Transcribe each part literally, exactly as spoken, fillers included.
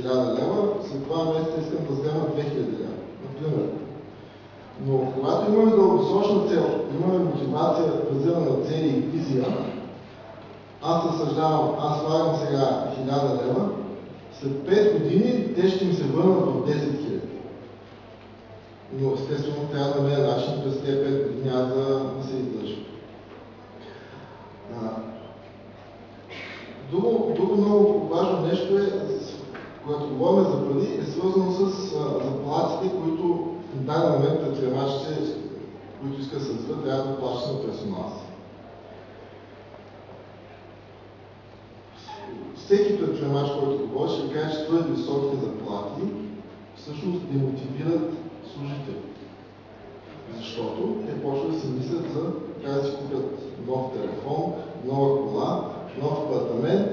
хиляда лева, след два месеца искам да взема две хиляди лева, например. Но когато имаме дългосрочна цел, имаме мотивация, базирана на цели и визия, аз разсъждавам, аз слагам сега хиляда лева, след пет години те ще ми се върнат в десет хиляди. Но естествено трябва да намеря начин през тези пет години аз да, да се издържа. Друго, друго много важно нещо е, когато говорим за пари, е свързано с заплатите, които в даден момент предприемачите, които искат да се развиват, трябва да плащат на персонала си. Всеки предприемач, който говори, ще ви каже, че твърде високите заплати всъщност демотивират служители. Защото те почват да си мислят за трябва да си купят нов телефон, нова кола, нов апартамент,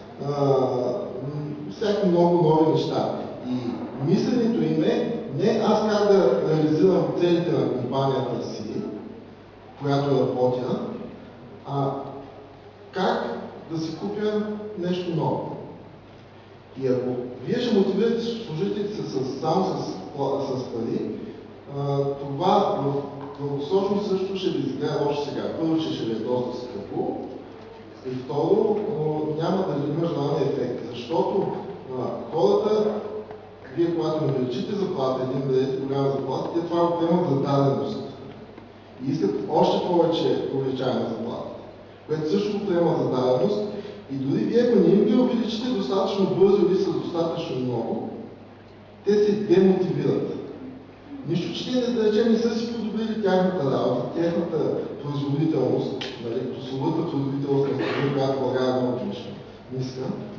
всяки много нови неща. И мисленето им е не аз как да реализирам целите на компанията си, която работя, а как да си купя нещо ново. И ако вие ще мотивирате служителите с, само с, с пари, а, това в дългосрочно също ще ви изгледа още сега. Първо, че ще ви е доста скъпо, и второ, няма да има желания ефект. Защото а, хората, вие когато им увеличите заплата, един дадете голяма заплата, те това го приемат за даденост. И искат още повече увеличаване на заплата, което също го приема за даденост. И дори вие, ако не им ги увеличите достатъчно бързо или с достатъчно много, те се демотивират. Нищо, че те да речем не са си подобрили тяхната работа, тяхната производителност, нали, прословата производителност на страни, която България много ниска.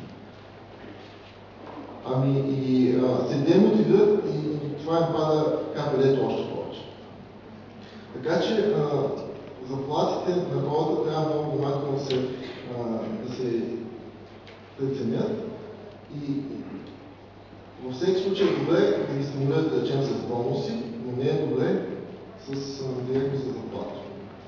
Ами и а, се демотивират и, и това им пада капелето още повече. Така че а, заплатите на хората трябва много внимателно да се, а, да се преценят и във всеки случай е добре да ги стимулират, да речем, с бонуси, но не е добре с директно за заплата.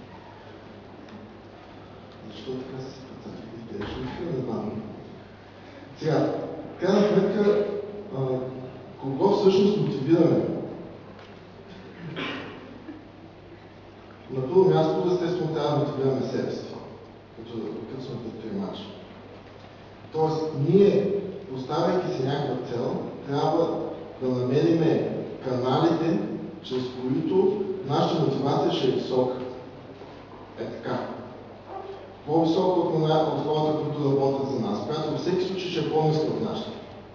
Защо така се спецификите? Ще не знам. Сега, крайна сметка, кого всъщност мотивираме? На първо място, естествено, трябва да мотивираме себе си, като сме предприемачи. Тоест, ние, поставяйки си някаква цел, трябва да намерим каналите, чрез които нашата мотивация ще е висока. Е така. По-висока от, от хората, които работят за нас, която във всеки случай ще е по-ниска от нашата.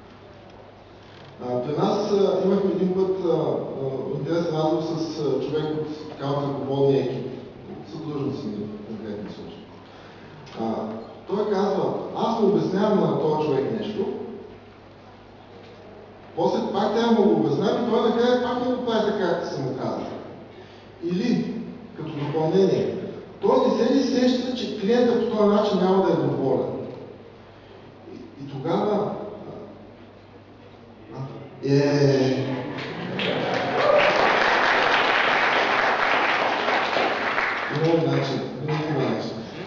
При нас а, имахме един път а, а, интересен разговор с а, човек от такава ръководния екип, съдружници в конкретни случаи. А, той казва, аз му обяснявам на този човек нещо, после пак трябва да му го обяснявам и той накрая пак не го прави така, както съм му казал. Или, като допълнение, той не се ли сеща, че клиента по този начин няма да е доволен. И, и тогава е... Много начин, много начин.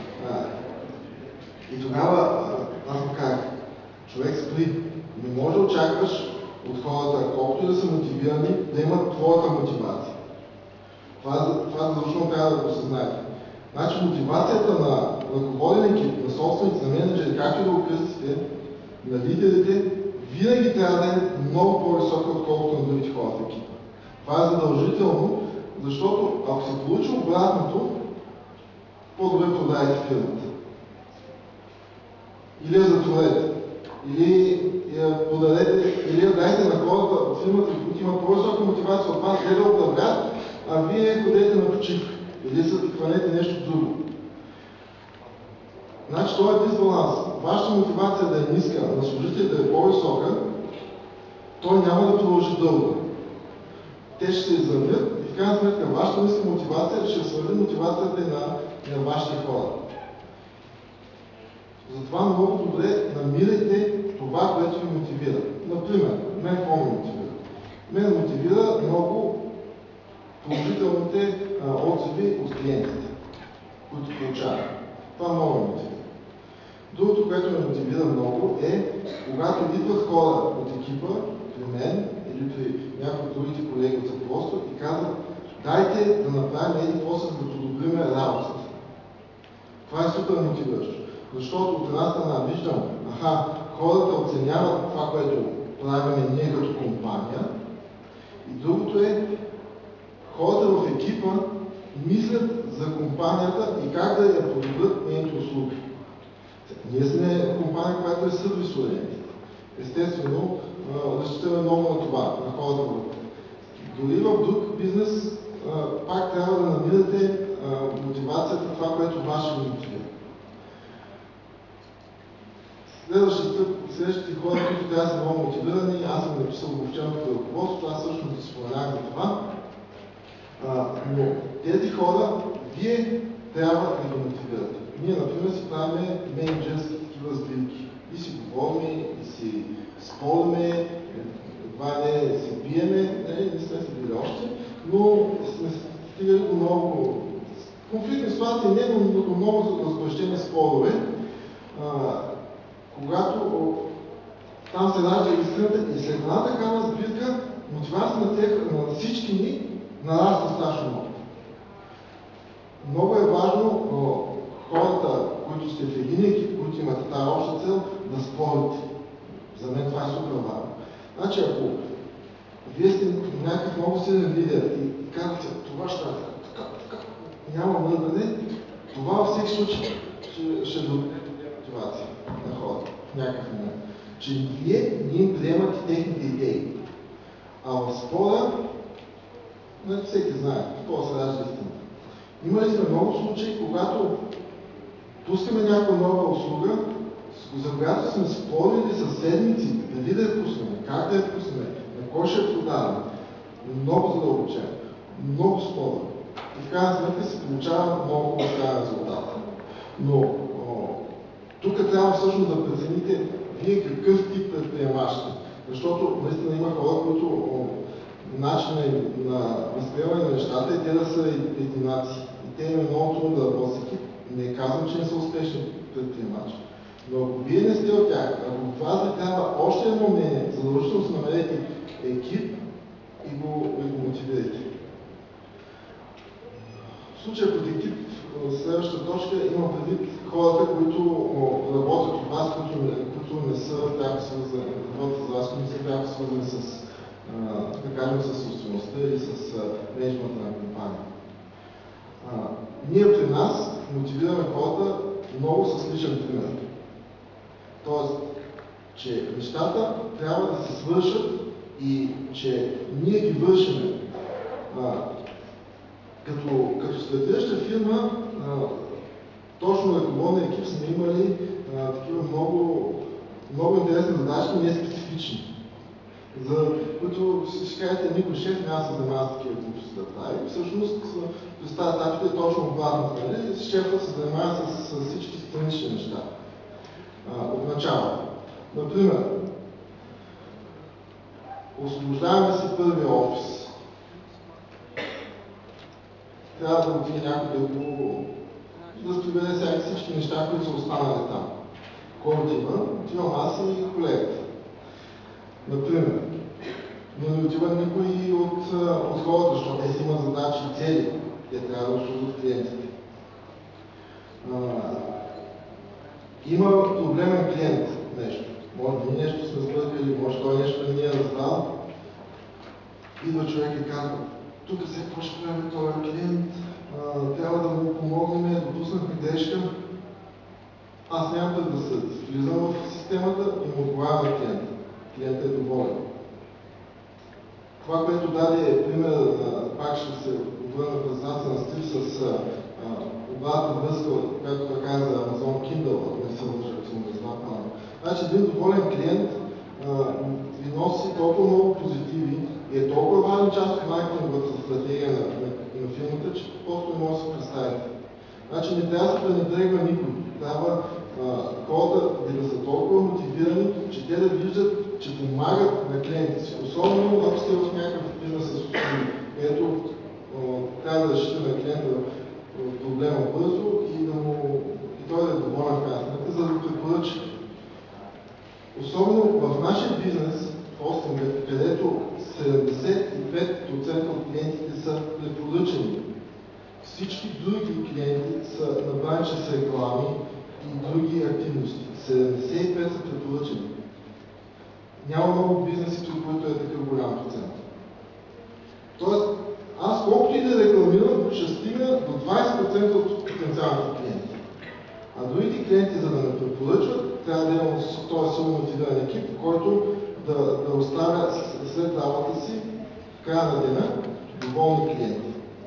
И тогава аз му казах, човек спри, не може да очакваш от хората, колкото и да са мотивирани, да имат твоята мотивация. Това, това задължително трябва да го осъзнаете. Значи мотивацията на ръководен екип, на собственици, на менеджери, както и да го кръстите, на лидерите, винаги трябва да е много по-висока, отколкото на другите хора в екипа. Това е задължително, защото ако се получи обратното, по-добре продайте фирмата. Или я затворете, или я подадете, или я дайте на хората от фирмата, които имат по-висока мотивация от вас, те да управлят, а вие ходете на почивка, или се хванете нещо друго. Значи това е дисбаланс. Вашата мотивация да е ниска, на служителите да е по-висока, той няма да продължи дълго. Те ще се изравнят и в крайна сметка вашата ниска мотивация ще свърли мотивацията на, на вашите хора. Затова много добре намирайте това, което ви мотивира. Например, мен какво ме мотивира? Мен мотивира много положителните а, отзиви от клиентите, които получават. Това много ме мотивира. Другото, което ме мотивира много е, когато идват хора от екипа при мен или при някои от другите колеги от ръководството и казват, дайте да направим един способ да подобрим работата. Това е супер мотивиращо, защото от една страна виждам, аха, хората оценяват това, което правим ние като компания, и другото е, хората в екипа мислят за компанията и как да я подобрят нейните услуги. Ние сме компания, която е сервис-ориентирана. Естествено, разчитаме много на това, на хората. Дори в друг бизнес, пак трябва да намирате мотивацията, това, което ваше ви мотивира. Следващите хора, които трябва да са много мотивирани, аз съм написал обобщеното ръководство, аз също да споменах за това. А, но тези хора, вие трябва да ги мотивирате. Ние, например, си правим менеджерски такива сбирки. И си говорим, и си спорим, едва не се биеме, не, не сме се били още, но сме стигали до много конфликтни ситуации, не, но до много разгорещени спорове. А, когато там се ражда истината и след една такава сбирка, мотивация на, тех, на всички ни нараства страшно много. Много е важно хората, които сте в един екип, които имат тази обща цел, да спорите. За мен това е супер важно. Значи, ако вие сте някакъв много силен лидер и казвате, това ще така, така, така, няма мърдане, това във всеки случай ще, ще даде мотивация на хората в някакъв момент. Че вие не им приемате техните идеи. А в спора, всеки знае, какво се ражда истина. Имали сме много случаи, когато пускаме някаква нова услуга, за която сме спорили със седмици, дали да я пуснем, как да я пуснем, на кой ще я продаваме. Много задълбочено, много спора. И в крайна сметка се получава много по-скъпен резултат. Но о, тук трябва всъщност да прецените вие какъв тип предприемач сте. Защото наистина има хора, които о, начинът на възприемане на нещата е те да са единаци. И те има много трудно да работят с екип. Не казвам, че не са успешни предприемачи. Но ако вие не сте от тях, ако вас ви трябва още едно мнение, задължително се намерете екип и го, и го мотивирайте. В случая под екип, следващата точка, има предвид хората, които работят от вас, които, които не са пряко свързани, работят за вас, които не са пряко свързани с, да кажем, с собствеността или с менеджмента на компания. А, ние при нас мотивираме хората много с личен пример. Тоест, че нещата трябва да се свършат и че ние ги вършим. А, като, като стартираща фирма, а, точно ръководния екип сме имали а, такива много, много интересни задачи, но не специфични. За които ще кажете, никой шеф няма да се занимава с такива глупости да прави. Всъщност, през тази етапите е точно обратно. Нали? Шефът се занимава с, с всички странични неща. А, от начало. Например, освобождаваме си първия офис. Трябва да отиде някой да го да прибере сега всички неща, които са останали там. Кой отива? Отивам аз и колегата. Например, но не отива никой от, от хората, защото те си имат задачи и цели. Те трябва да обслужват клиентите. А, има проблемен клиент нещо. Може би нещо сме сбъркали, може той нещо не ни е разбрал. Идва човек и казва, тук сега какво ще правим този клиент, а, трябва да му помогнем, допуснахме грешка. Аз нямам предразсъд. Влизам в системата и му отговарям на клиента. Клиентът е доволен. Това, което даде пример, пак ще се обърна презентация на Стив с обратна връзка, както така е за Amazon Kindle, ако не се лъжа, ако съм разбрал. Значи един доволен клиент а, ви носи толкова много позитиви и е толкова важна част от маркетинговата стратегия на, на, на фирмата, че просто не може да се представите. Значи не трябва да се пренебрегва никой. Трябва хората да са толкова мотивирани, че те да виждат, че помагат на клиентите си. Особено ако сте в някакъв бизнес с услуги, където трябва да решите на клиента проблема бързо и, да му, и той да е доволен в крайна сметка. за да препоръчат. Особено в нашия бизнес, в хостинга, където седемдесет и пет процента от клиентите са препоръчани. Всички други клиенти са набрани чрез реклами и други активности. седемдесет и пет са препоръчани. Няма много бизнеси, при които е такъв голям процент. Тоест, аз колкото и да рекламирам, ще стигна до двайсет процента от потенциалните клиенти. А другите клиенти, за да ме препоръчват, трябва да имам този силно мотивиран екип, който да, да оставя след работа си в края на деня доволни клиенти.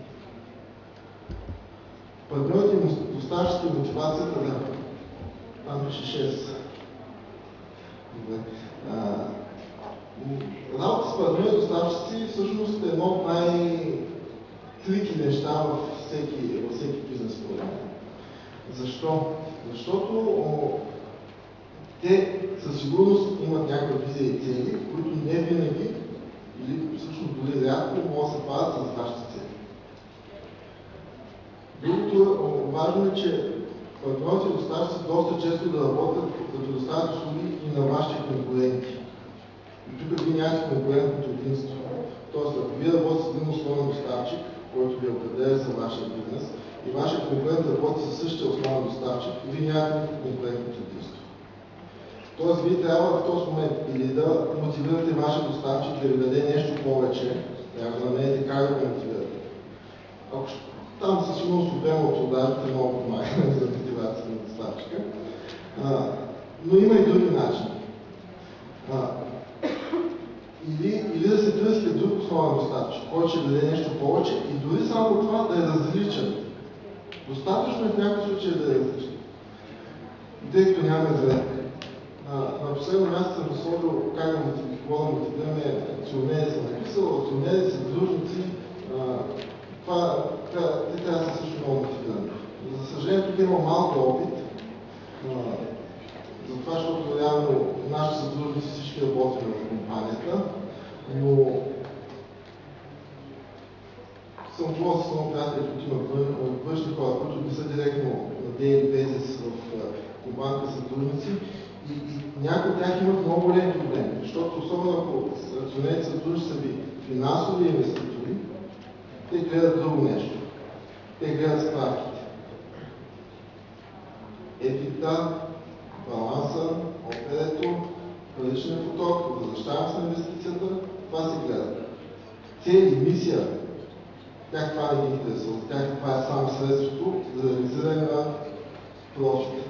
Партньорите и доставчиците и мотивацията, да. Там пише шест. Добре. А, работа с партньори и доставчици всъщност е едно от най-трики неща във всеки, във всеки бизнес програм. Защо? Защото о, те със сигурност имат някаква визия и цели, които не винаги или всъщност дори рядко могат да се падат с вашите цели. Другото важно е, че партньорите и доставчици доста често да работят, да предоставят услуги и на вашите конкуренти. И тук вие нямате конкурентното единство. Тоест, ако вие работите с един основен доставчик, който ви определя за вашия бизнес, и вашия конкурент работи със същия основен доставчик, вие нямате конкурентното единство. Тоест, вие трябва в този момент или да мотивирате вашия доставчик да ви даде нещо повече, трябва да намерите как да го мотивирате. Ако там със сигурност обема от продажите много помага за мотивация на доставчика. А, но има и други начини. А, или, или да се търсите друг основен доставчик, който ще даде нещо повече и дори само това да е различен. Достатъчно е в някакъв случай да е различен. Тъй като нямаме време. На последно място съм разсъдил как да мотивираме акционери, съм написал, акционери са дружници. Това те трябва да са също много мотивирани. За съжаление, тук има малко опит, за това, защото реално нашите сътрудници всички работим в компанията, но съм говорил с много приятели, които имат външни хора, които не са директно на daily basis в компанията сътрудници и, и някои от тях имат много големи проблеми, защото особено ако акционерите сътрудници са ви финансови инвеститори, те гледат друго нещо. Те гледат справките. Ефикта, баланса, оперето, паричния поток, възвръщаемост на инвестицията, това се гледа. Цели, мисия, тях това не ги интересува. Тях това е само средството за реализиране на профит.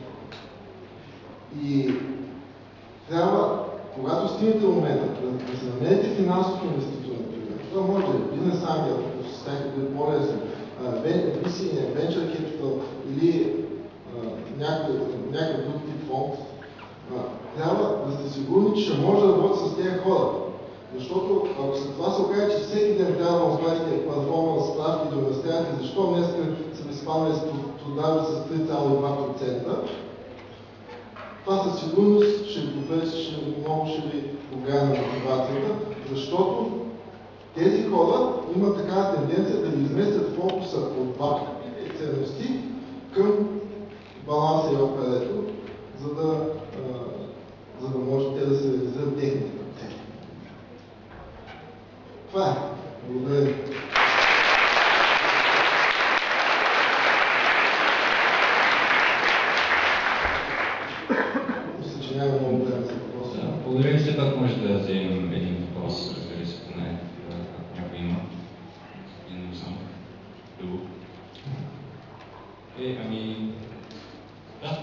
И трябва, когато стигнете момента, да, да се намерите финансов инвеститор, например, това може да е бизнес ангел, ако се стане да е по-лесно, ви си, venture capital или някакъв друг тип фонд, трябва да сте сигурни, че ще може да работи с тези хора. Защото ако след това се окаже, че всеки ден трябва да оставите платформа за справки и да обяснявате защо днес са ви спаднали с продажи с три цяло и два процента, това със сигурност ще ви попречи, много ще ви повлияе на мотивацията, защото тези хора имат такава тенденция да ви изместят фокуса от бакъпите и ценности към баланса и оперето, за да, а, за да може те да се реализират техните цели. Това е. Благодаря ви. Мисля, че няма много време за въпроса. Благодаря ви, все пак може да вземем един въпрос, разбира се, поне ако някой има. Един сам. Друго. Е, ами... Да.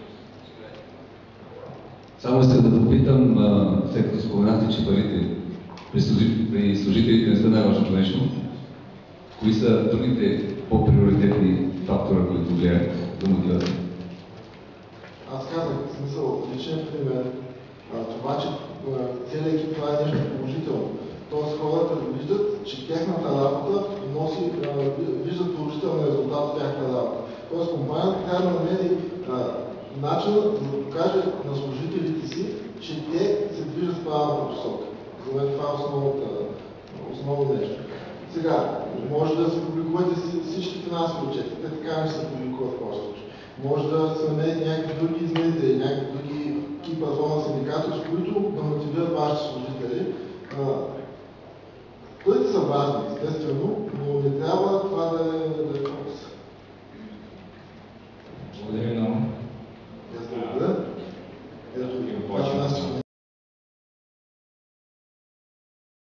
Само искам да попитам, след като споменахте, че парите при служителите не са най-важното нещо, кои са другите по-приоритетни фактора, които влияят за мотивация? Аз казах, в смисъл, личен пример, това, че целият екип това е нещо положително. Тоест хората виждат, че тяхната работа носи, виждат положителен резултат от тяхната работа. Тоест компанията трябва да намери начин да покаже на служителите си, че те се движат в правилната посока. За мен това е основното, основно нещо. Сега, може да се публикувате всички финансови отчети, те така не се публикуват в този случай. Може да се намерят някакви други изменители, някакви други key performance индикатори, с които да мотивират вашите служители. Парите са важни, естествено, но не трябва това да е, да